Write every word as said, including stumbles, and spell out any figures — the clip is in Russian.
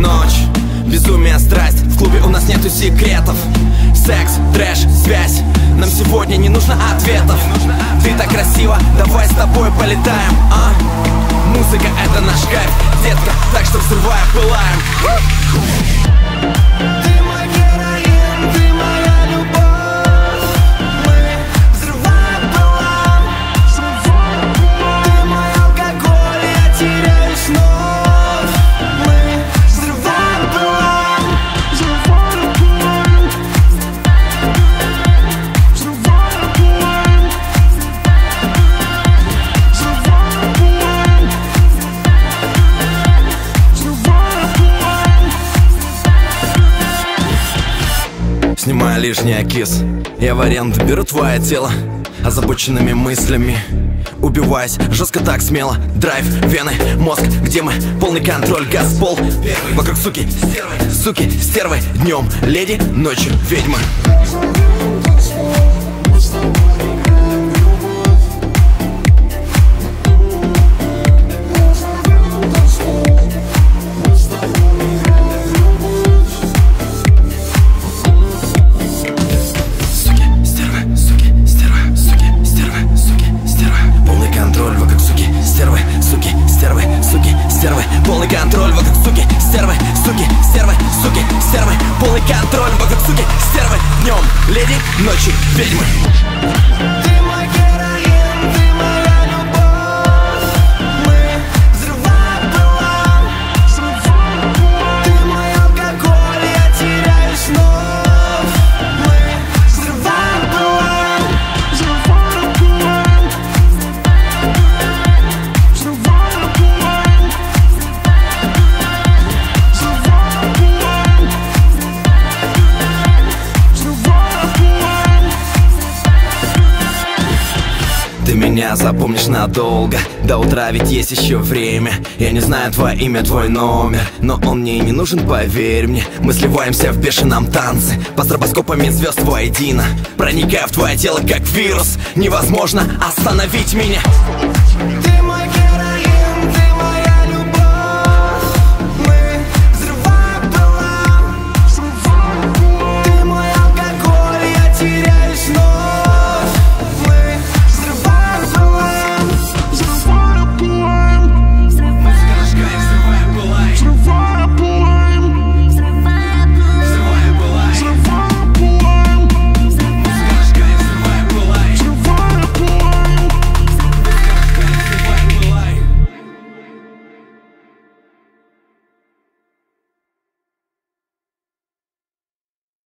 ночь, безумие, страсть. В клубе у нас нету секретов. Секс, трэш, связь. Нам сегодня не нужно ответов. Ты так красива, давай с тобой полетаем, а? Музыка — это наш кайф, детка, так что взрываем, пылаем. Ты мой героин, ты моя любовь. Мы взрываем, пылаем. Ты мой алкоголь, я теряюсь вновь. Мы взрываем, пылаем. Взрываем, пылаем. Взрываем, пылаем. Взрываем, пылаем. Снимаю лишний окис, я в аренду беру твое тело. Озабоченными мыслями убиваясь, жестко так смело. Драйв, вены, мозг, где мы? Полный контроль, газ, пол. Вокруг суки, стервы, суки, стервы. Днем леди, ночью ведьмы. Полный контроль вокруг суки, стервы, суки, стервы, суки, стервы. Полный контроль вокруг суки, стервы. Днем леди, ночью ведьмы. Ты мой героин, ты моя любовь. Мы взрываем, пылаем. Ты мой алкоголь, я теряюсь вновь. Мы взрываем, пылаем. Взрываем, пылаем. Взрываем, пылаем. Ты меня запомнишь надолго, до утра ведь есть еще время. Я не знаю твое имя, твой номер, но он мне и не нужен, поверь мне. Мы сливаемся в бешеном танце, по стробоскопами звезд воедино. Проникая в твое тело как вирус, невозможно остановить меня.